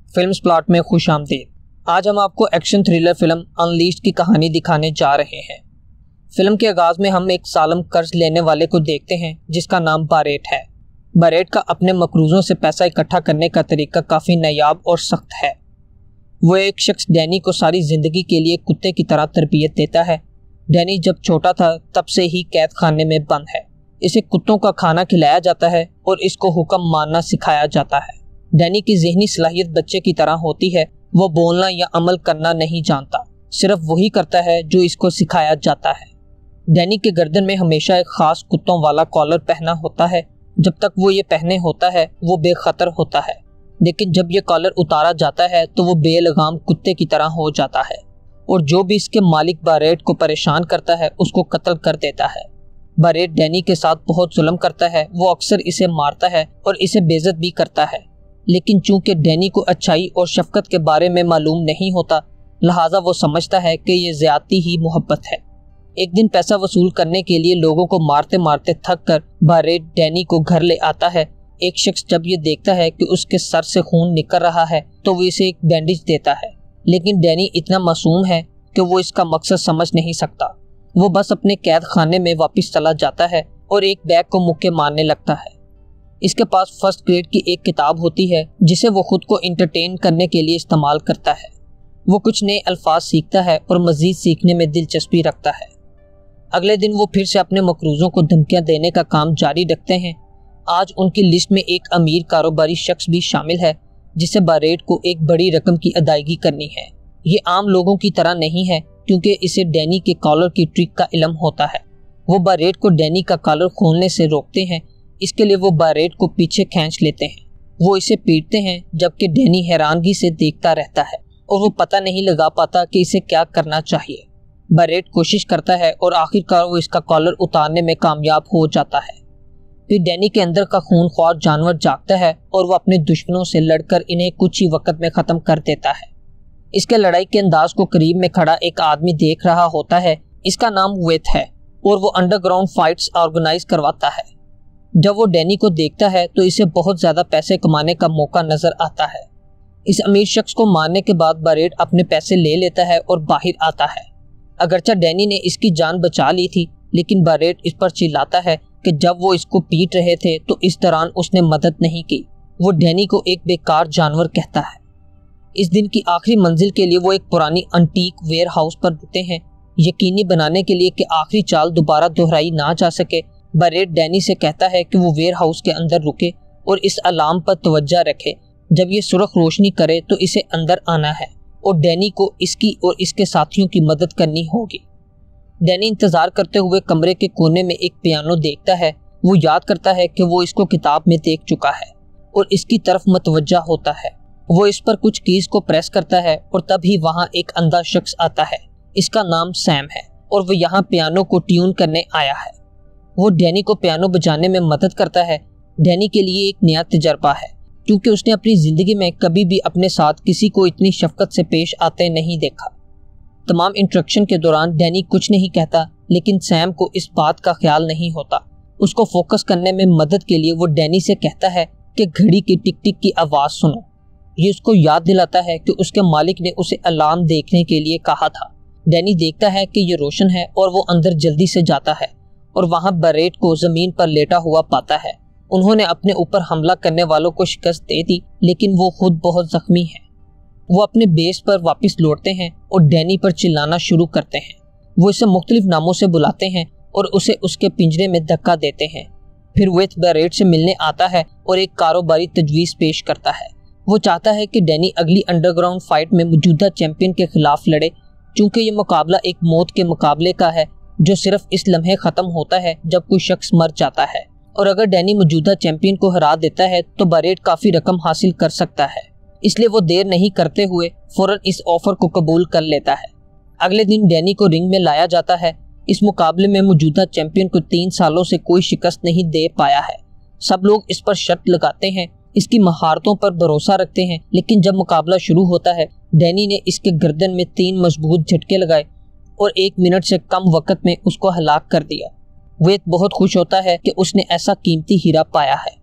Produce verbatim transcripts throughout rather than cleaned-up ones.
Films plot में खुश आमदीद। आज हम आपको एक्शन थ्रिलर फिल्म अनलीश्ड की कहानी दिखाने जा रहे हैं। फिल्म के आगाज में हम एक सालम कर्ज लेने वाले को देखते हैं जिसका नाम बारेट है। बारेट का अपने मकरूजों से पैसा इकट्ठा करने का तरीका काफ़ी नायाब और सख्त है। वो एक शख्स डैनी को सारी ज़िंदगी के लिए कुत्ते की तरह तरबियत देता है। डैनी जब छोटा था तब से ही कैद खाने में बंद है। इसे कुत्तों का खाना खिलाया जाता है और इसको हुक्म मानना सिखाया जाता है। डैनी की ज़हनी सलाहियत बच्चे की तरह होती है। वो बोलना या अमल करना नहीं जानता, सिर्फ वही करता है जो इसको सिखाया जाता है। डैनी के गर्दन में हमेशा एक ख़ास कुत्तों वाला कॉलर पहना होता है। जब तक वो ये पहने होता है वो बेखतर होता है, लेकिन जब ये कॉलर उतारा जाता है तो वो बेलगाम कुत्ते की तरह हो जाता है और जो भी इसके मालिक बारेट को परेशान करता है उसको कत्ल कर देता है। बारेट डैनी के साथ बहुत जुल्म करता है। वो अक्सर इसे मारता है और इसे बेइज्जत भी करता है, लेकिन चूंकि डैनी को अच्छाई और शफकत के बारे में मालूम नहीं होता, लिहाजा वो समझता है कि ये ज़्यादती ही मोहब्बत है। एक दिन पैसा वसूल करने के लिए लोगों को मारते मारते थक कर बारेट डैनी को घर ले आता है। एक शख्स जब ये देखता है कि उसके सर से खून निकल रहा है तो वो इसे एक बैंडेज देता है, लेकिन डैनी इतना मासूम है कि वो इसका मकसद समझ नहीं सकता। वो बस अपने कैद खाने में वापस चला जाता है और एक बैग को मुक्के मारने लगता है। इसके पास फर्स्ट ग्रेड की एक किताब होती है जिसे वो खुद को इंटरटेन करने के लिए इस्तेमाल करता है। वो कुछ नए अल्फाज सीखता है और मज़ीद सीखने में दिलचस्पी रखता है। अगले दिन वो फिर से अपने मकरूजों को धमकियां देने का काम जारी रखते हैं। आज उनकी लिस्ट में एक अमीर कारोबारी शख्स भी शामिल है जिसे बारेट को एक बड़ी रकम की अदायगी करनी है। ये आम लोगों की तरह नहीं है क्योंकि इसे डैनी के कॉलर की ट्रिक का इल्म होता है। वो बारेट को डैनी का कॉलर खोलने से रोकते हैं। इसके लिए वो बारेट को पीछे खींच लेते हैं। वो इसे पीटते हैं जबकि डैनी हैरानगी से देखता रहता है और वो पता नहीं लगा पाता कि इसे क्या करना चाहिए। बारेट कोशिश करता है और आखिरकार वो इसका कॉलर उतारने में कामयाब हो जाता है। फिर डैनी के अंदर का खूनख्वार जानवर जागता है और वो अपने दुश्मनों से लड़कर इन्हें कुछ ही वक्त में ख़त्म कर देता है। इसके लड़ाई के अंदाज को करीब में खड़ा एक आदमी देख रहा होता है। इसका नाम वेथ है और वो अंडरग्राउंड फाइट्स ऑर्गेनाइज करवाता है। जब वो डैनी को देखता है तो इसे बहुत ज़्यादा पैसे कमाने का मौका नज़र आता है। इस अमीर शख्स को मारने के बाद बारेट अपने पैसे ले लेता है और बाहर आता है। अगरचे डैनी ने इसकी जान बचा ली थी, लेकिन बारेट इस पर चिल्लाता है कि जब वो इसको पीट रहे थे तो इस दौरान उसने मदद नहीं की। वो डैनी को एक बेकार जानवर कहता है। इस दिन की आखिरी मंजिल के लिए वो एक पुरानी अंटीक वेयर हाउस पर रुकते हैं। यकीनी बनाने के लिए कि आखिरी चाल दोबारा दोहराई ना जा सके, बारेट डैनी से कहता है कि वो वेयर हाउस के अंदर रुके और इस अलार्म पर तवज्जो रखे। जब ये सुर्ख रोशनी करे तो इसे अंदर आना है और डैनी को इसकी और इसके साथियों की मदद करनी होगी। डैनी इंतजार करते हुए कमरे के कोने में एक पियानो देखता है। वो याद करता है कि वो इसको किताब में देख चुका है और इसकी तरफ मतवज्जा होता है। वो इस पर कुछ कीज को प्रेस करता है और तभी वहाँ एक अंधा शख्स आता है। इसका नाम सैम है और वो यहाँ पियानो को ट्यून करने आया है। वो डैनी को पियानो बजाने में मदद करता है। डैनी के लिए एक नया तजर्बा है क्योंकि उसने अपनी ज़िंदगी में कभी भी अपने साथ किसी को इतनी शफकत से पेश आते नहीं देखा। तमाम इंस्ट्रक्शन के दौरान डैनी कुछ नहीं कहता, लेकिन सैम को इस बात का ख्याल नहीं होता। उसको फोकस करने में मदद के लिए वो डैनी से कहता है कि घड़ी की टिक टिक की आवाज़ सुनो। ये उसको याद दिलाता है कि उसके मालिक ने उसे अलार्म देखने के लिए कहा था। डैनी देखता है कि ये रोशन है और वो अंदर जल्दी से जाता है और वहाँ बारेट को ज़मीन पर लेटा हुआ पाता है। उन्होंने अपने ऊपर हमला करने वालों को शिकस्त दे दी, लेकिन वो खुद बहुत जख्मी है। वो अपने बेस पर वापस लौटते हैं और डैनी पर चिल्लाना शुरू करते हैं। वो इसे मुख्तलिफ नामों से बुलाते हैं और उसे उसके पिंजरे में धक्का देते हैं। फिर वेथ बारेट से मिलने आता है और एक कारोबारी तजवीज़ पेश करता है। वो चाहता है कि डैनी अगली अंडरग्राउंड फाइट में मौजूदा चैंपियन के खिलाफ लड़े, चूँकि ये मुकाबला एक मौत के मुकाबले का है जो सिर्फ इस लम्हे ख़त्म होता है जब कोई शख्स मर जाता है। और अगर डैनी मौजूदा चैंपियन को हरा देता है तो बारेट काफ़ी रकम हासिल कर सकता है। इसलिए वो देर नहीं करते हुए फ़ौरन इस ऑफ़र को कबूल कर लेता है। अगले दिन डैनी को रिंग में लाया जाता है। इस मुकाबले में मौजूदा चैंपियन को तीन सालों से कोई शिकस्त नहीं दे पाया है। सब लोग इस पर शर्त लगाते हैं, इसकी महारतों पर भरोसा रखते हैं, लेकिन जब मुकाबला शुरू होता है डैनी ने इसके गर्दन में तीन मजबूत झटके लगाए और एक मिनट से कम वक्त में उसको हलाक कर दिया। वेद बहुत खुश होता है कि उसने ऐसा कीमती हीरा पाया है।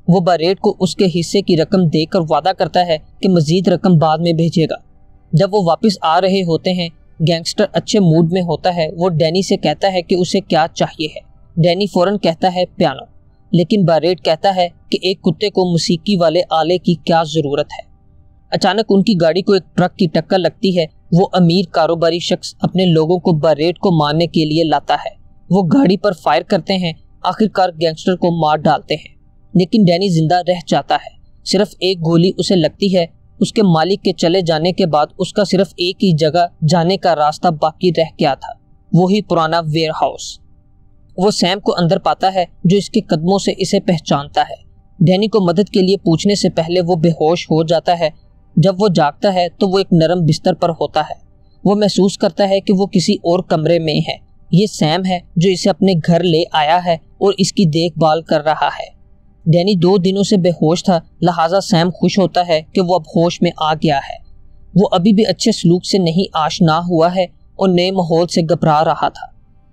वो बारेट को उसके हिस्से की रकम देकर वादा करता है कि मजीद रकम बाद में भेजेगा। जब वो वापस आ रहे होते हैं, गैंगस्टर अच्छे मूड में होता है। वो डैनी से कहता है कि उसे क्या चाहिए है। डैनी फौरन कहता है पियानो, लेकिन बारेट कहता है कि एक कुत्ते को मौसीकी वाले आले की क्या जरूरत है। अचानक उनकी गाड़ी को एक ट्रक की टक्कर लगती है। वो अमीर कारोबारी शख्स अपने लोगों को बारेट को मारने के लिए लाता है। वो गाड़ी पर फायर करते हैं, आखिरकार गैंगस्टर को मार डालते हैं, लेकिन डैनी जिंदा रह जाता है। सिर्फ एक गोली उसे लगती है। उसके मालिक के चले जाने के बाद उसका सिर्फ एक ही जगह जाने का रास्ता बाकी रह गया था, वो ही पुराना वेयर हाउस। वो सैम को अंदर पाता है जो इसके कदमों से इसे पहचानता है। डैनी को मदद के लिए पूछने से पहले वो बेहोश हो जाता है। जब वो जागता है तो वो एक नरम बिस्तर पर होता है। वो महसूस करता है कि वो किसी और कमरे में है। ये सैम है जो इसे अपने घर ले आया है और इसकी देखभाल कर रहा है। डैनी दो दिनों से बेहोश था, लिहाजा सैम खुश होता है कि वो अब होश में आ गया है। वो अभी भी अच्छे सलूक से नहीं आशना हुआ है और नए माहौल से घबरा रहा था।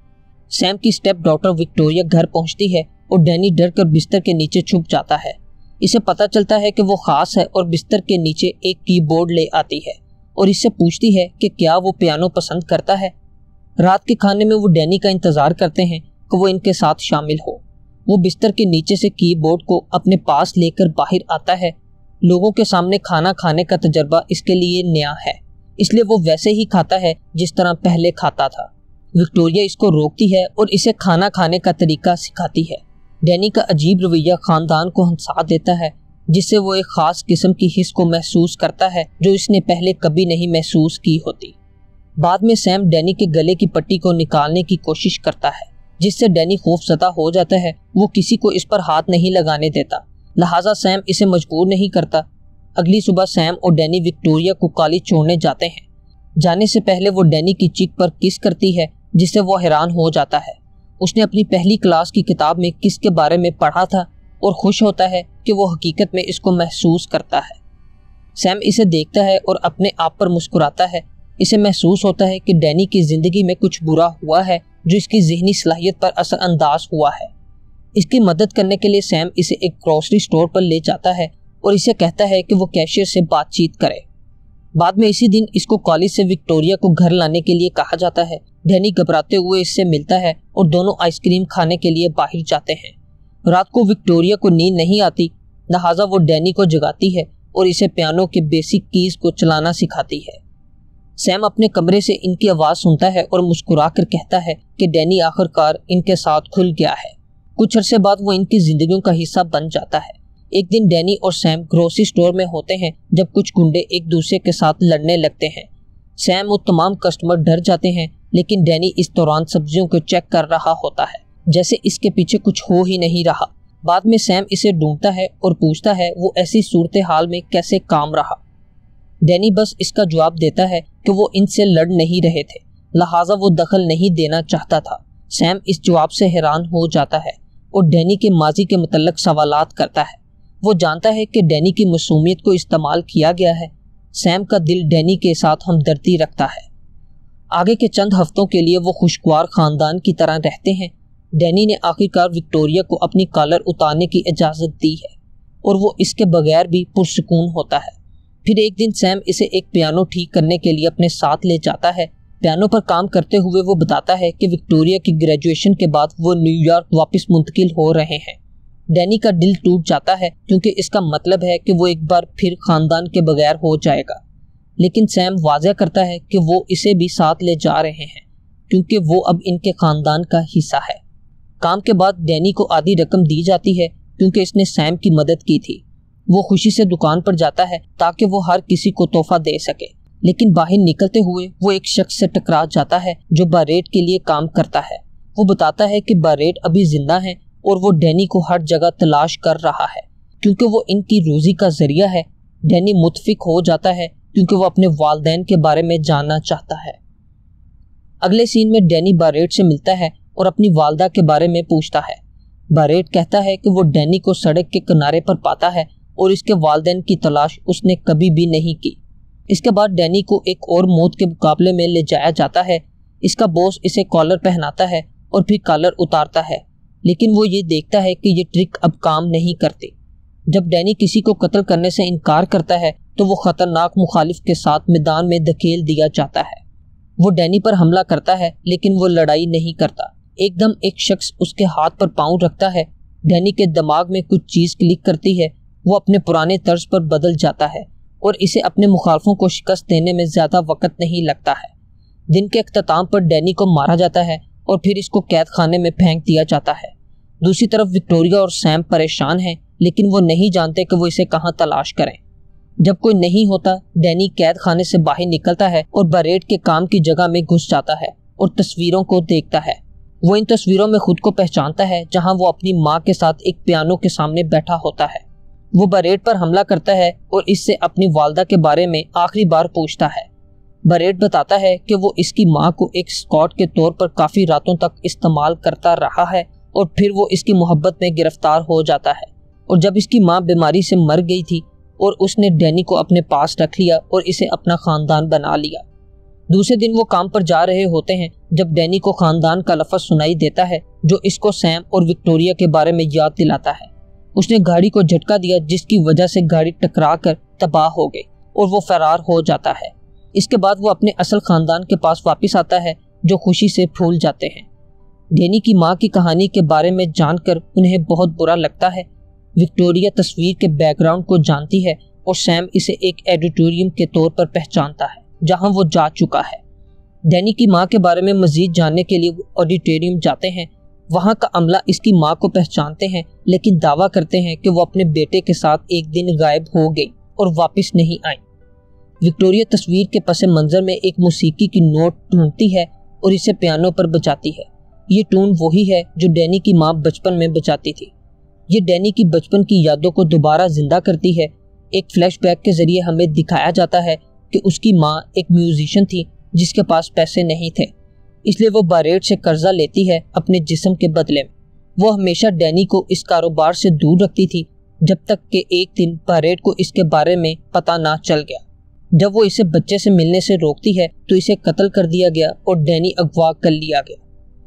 सैम की स्टेप डॉटर विक्टोरिया घर पहुंचती है और डैनी डर कर बिस्तर के नीचे छुप जाता है। इसे पता चलता है कि वो खास है और बिस्तर के नीचे एक कीबोर्ड ले आती है और इससे पूछती है कि क्या वो पियानो पसंद करता है। रात के खाने में वो डैनी का इंतजार करते हैं कि वो इनके साथ शामिल हो। वो बिस्तर के नीचे से कीबोर्ड को अपने पास लेकर बाहर आता है। लोगों के सामने खाना खाने का तजर्बा इसके लिए नया है, इसलिए वो वैसे ही खाता है जिस तरह पहले खाता था। विक्टोरिया इसको रोकती है और इसे खाना खाने का तरीका सिखाती है। डैनी का अजीब रवैया खानदान को हंसा देता है, जिससे वो एक खास किस्म की हिस्स को महसूस करता है जो इसने पहले कभी नहीं महसूस की होती। बाद में सैम डैनी के गले की पट्टी को निकालने की कोशिश करता है, जिससे डैनी खौफजदा हो जाता है। वो किसी को इस पर हाथ नहीं लगाने देता, लिहाजा सैम इसे मजबूर नहीं करता। अगली सुबह सैम और डैनी विक्टोरिया को कॉलेज छोड़ने जाते हैं। जाने से पहले वो डैनी की चीख पर किस करती है, जिससे वो हैरान हो जाता है। उसने अपनी पहली क्लास की किताब में किस के बारे में पढ़ा था और खुश होता है कि वो हकीकत में इसको महसूस करता है। सैम इसे देखता है और अपने आप पर मुस्कुराता है। इसे महसूस होता है कि डैनी की जिंदगी में कुछ बुरा हुआ है जो इसकी ज़हनी सलाहियत पर असरअंदाज हुआ है। इसकी मदद करने के लिए सैम इसे एक ग्रोसरी स्टोर पर ले जाता है और इसे कहता है कि वो कैशियर से बातचीत करे। बाद में इसी दिन इसको कॉलेज से विक्टोरिया को घर लाने के लिए कहा जाता है। डैनी घबराते हुए इससे मिलता है और दोनों आइसक्रीम खाने के लिए बाहर जाते हैं। रात को विक्टोरिया को नींद नहीं आती, लिहाजा वो डैनी को जगाती है और इसे पियानो के बेसिक कीज को चलाना सिखाती है। सैम अपने कमरे से इनकी आवाज़ सुनता है और मुस्कुराकर कहता है कि डैनी आखिरकार इनके साथ खुल गया है। कुछ अरसे बाद वो इनकी जिंदगियों का हिस्सा बन जाता है। एक दिन डैनी और सैम ग्रोसरी स्टोर में होते हैं जब कुछ गुंडे एक दूसरे के साथ लड़ने लगते हैं। सैम और तमाम कस्टमर डर जाते हैं, लेकिन डैनी इस दौरान सब्जियों को चेक कर रहा होता है, जैसे इसके पीछे कुछ हो ही नहीं रहा। बाद में सैम इसे ढूंढता है और पूछता है वो ऐसी सूरत हाल में कैसे काम रहा। डैनी बस इसका जवाब देता है कि वो इनसे लड़ नहीं रहे थे, लिहाजा वो दखल नहीं देना चाहता था। सैम इस जवाब से हैरान हो जाता है और डैनी के माजी के मुतल्लिक सवालात करता है। वो जानता है कि डैनी की मासूमियत को इस्तेमाल किया गया है। सैम का दिल डैनी के साथ हमदर्दी रखता है। आगे के चंद हफ्तों के लिए वो खुशगवार खानदान की तरह रहते हैं। डैनी ने आखिरकार विक्टोरिया को अपनी कॉलर उतारने की इजाज़त दी है और वो इसके बगैर भी पुरसुकून होता है। फिर एक दिन सैम इसे एक पियानो ठीक करने के लिए अपने साथ ले जाता है। पियानो पर काम करते हुए वो बताता है कि विक्टोरिया की ग्रेजुएशन के बाद वो न्यूयॉर्क वापस मुंतकिल हो रहे हैं। डैनी का दिल टूट जाता है क्योंकि इसका मतलब है कि वो एक बार फिर खानदान के बगैर हो जाएगा, लेकिन सैम वाज़ह करता है कि वो इसे भी साथ ले जा रहे हैं क्योंकि वो अब इनके खानदान का हिस्सा है। काम के बाद डैनी को आधी रकम दी जाती है क्योंकि इसने सैम की मदद की थी। वो खुशी से दुकान पर जाता है ताकि वो हर किसी को तोहफा दे सके, लेकिन बाहर निकलते हुए वो एक शख्स से टकरा जाता है जो बारेट के लिए काम करता है। वो बताता है कि बारेट अभी जिंदा है और वो डैनी को हर जगह तलाश कर रहा है क्योंकि वो इनकी रोजी का जरिया है। डैनी मुतफिक हो जाता है क्योंकि वो अपने वालिदैन के बारे में जानना चाहता है। अगले सीन में डैनी बारेट से मिलता है और अपनी वालदा के बारे में पूछता है। बारेट कहता है कि वो डैनी को सड़क के किनारे पर पाता है और इसके वालिदैन की तलाश उसने कभी भी नहीं की। इसके बाद डैनी को एक और मौत के मुकाबले में ले जाया जाता है। इसका बॉस इसे कॉलर पहनाता है और फिर कॉलर उतारता है, लेकिन वो ये देखता है कि ये ट्रिक अब काम नहीं करती। जब डैनी किसी को कत्ल करने से इनकार करता है तो वो खतरनाक मुखालिफ के साथ मैदान में धकेल दिया जाता है। वो डैनी पर हमला करता है लेकिन वो लड़ाई नहीं करता। एकदम एक शख्स उसके हाथ पर पाँव रखता है। डैनी के दिमाग में कुछ चीज क्लिक करती है। वो अपने पुराने तर्ज पर बदल जाता है और इसे अपने मुखालफों को शिकस्त देने में ज्यादा वक्त नहीं लगता है। दिन के अख्ताम पर डैनी को मारा जाता है और फिर इसको कैद खाने में फेंक दिया जाता है। दूसरी तरफ विक्टोरिया और सैम परेशान हैं, लेकिन वो नहीं जानते कि वो इसे कहाँ तलाश करें। जब कोई नहीं होता, डैनी कैद खाने से बाहर निकलता है और बरेट के काम की जगह में घुस जाता है और तस्वीरों को देखता है। वो इन तस्वीरों में खुद को पहचानता है, जहां वो अपनी माँ के साथ एक पियानो के सामने बैठा होता है। वो बरेट पर हमला करता है और इससे अपनी वालदा के बारे में आखिरी बार पूछता है। बरेट बताता है कि वो इसकी माँ को एक स्कॉट के तौर पर काफी रातों तक इस्तेमाल करता रहा है और फिर वो इसकी मोहब्बत में गिरफ्तार हो जाता है। और जब इसकी माँ बीमारी से मर गई थी और उसने डैनी को अपने पास रख लिया और इसे अपना खानदान बना लिया। दूसरे दिन वो काम पर जा रहे होते हैं जब डैनी को खानदान का लफ्ज़ सुनाई देता है, जो इसको सैम और विक्टोरिया के बारे में याद दिलाता है। उसने गाड़ी को झटका दिया, जिसकी वजह से गाड़ी टकरा कर तबाह हो गई और वो फरार हो जाता है। इसके बाद वो अपने असल खानदान के पास वापस आता है, जो खुशी से फूल जाते हैं। डैनी की माँ की कहानी के बारे में जानकर उन्हें बहुत बुरा लगता है। विक्टोरिया तस्वीर के बैकग्राउंड को जानती है और सैम इसे एक एडिटोरियम के तौर पर पहचानता है, जहां वो जा चुका है। डैनी की माँ के बारे में मजीद जानने के लिए वो ऑडिटोरियम जाते हैं। वहां का अमला इसकी माँ को पहचानते हैं, लेकिन दावा करते हैं कि वो अपने बेटे के साथ एक दिन गायब हो गई और वापस नहीं आई। विक्टोरिया तस्वीर के पस मंजर में एक मौसीकी की नोट ढूंढती है और इसे पियानो पर बजाती है। ये टून वही है जो डैनी की माँ बचपन में बजाती थी। ये डैनी की बचपन की यादों को दोबारा जिंदा करती है। एक फ्लैशबैक के जरिए हमें दिखाया जाता है कि उसकी माँ एक म्यूजिशियन थी जिसके पास पैसे नहीं थे, इसलिए वो बरेट से कर्जा लेती है अपने जिस्म के बदले में। वो हमेशा डैनी को इस कारोबार से दूर रखती थी, जब तक कि एक दिन बरेट को इसके बारे में पता ना चल गया। जब वो इसे बच्चे से मिलने से रोकती है तो इसे कत्ल कर दिया गया और डैनी अगवा कर लिया गया।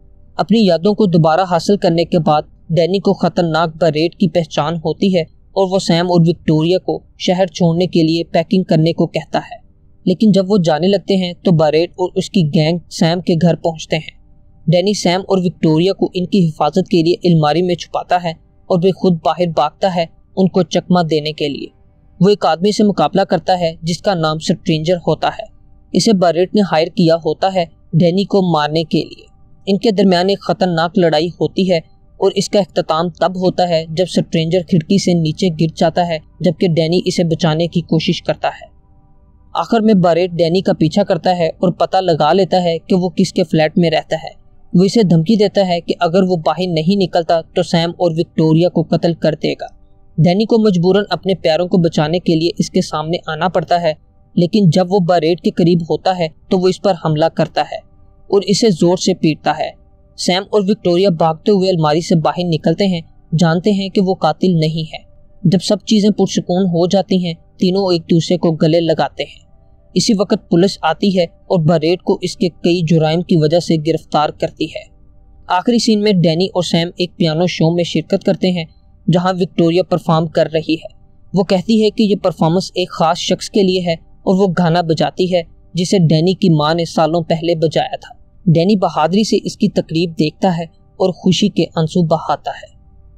अपनी यादों को दोबारा हासिल करने के बाद डैनी को खतरनाक बरेट की पहचान होती है और वो सैम और विक्टोरिया को शहर छोड़ने के लिए पैकिंग करने को कहता है। लेकिन जब वो जाने लगते हैं तो बरेट और उसकी गैंग सैम के घर पहुंचते हैं। डैनी सैम और विक्टोरिया को इनकी हिफाजत के लिए अलमारी में छुपाता है और वे खुद बाहर भागता है उनको चकमा देने के लिए। वो एक आदमी से मुकाबला करता है जिसका नाम स्ट्रेंजर होता है। इसे बरेट ने हायर किया होता है डैनी को मारने के लिए। इनके दरमियान एक खतरनाक लड़ाई होती है और इसका इख्तिताम तब होता है जब स्ट्रेंजर खिड़की से नीचे गिर जाता है, जबकि डैनी इसे बचाने की कोशिश करता है। आखिर में बरेट डैनी का पीछा करता है और पता लगा लेता है कि वो किसके फ्लैट में रहता है। वो इसे धमकी देता है कि अगर वो बाहर नहीं निकलता तो सैम और विक्टोरिया को कत्ल कर देगा। डैनी को मजबूरन अपने प्यारों को बचाने के लिए इसके सामने आना पड़ता है, लेकिन जब वो बरेट के करीब होता है तो वो इस पर हमला करता है और इसे जोर से पीटता है। सैम और विक्टोरिया भागते हुए अलमारी से बाहर निकलते हैं, जानते हैं कि वो कातिल नहीं है। जब सब चीजें पुरसुकून हो जाती हैं, तीनों एक दूसरे को गले लगाते हैं। इसी वक्त पुलिस आती है और बरेट को इसके कई जुराइम की वजह से गिरफ्तार करती है। आखिरी सीन में डैनी और सैम एक पियानो शो में शिरकत करते हैं जहां विक्टोरिया परफॉर्म कर रही है। वो कहती है कि ये परफॉर्मेंस एक खास शख्स के लिए है और वो गाना बजाती है जिसे डैनी की माँ ने सालों पहले बजाया था। डैनी बहादुरी से इसकी तकरीब देखता है और खुशी के आंसू बहाता है।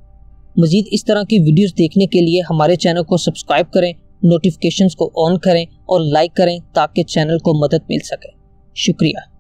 मजीद इस तरह की वीडियोस देखने के लिए हमारे चैनल को सब्सक्राइब करें, नोटिफिकेशंस को ऑन करें और लाइक करें ताकि चैनल को मदद मिल सके। शुक्रिया।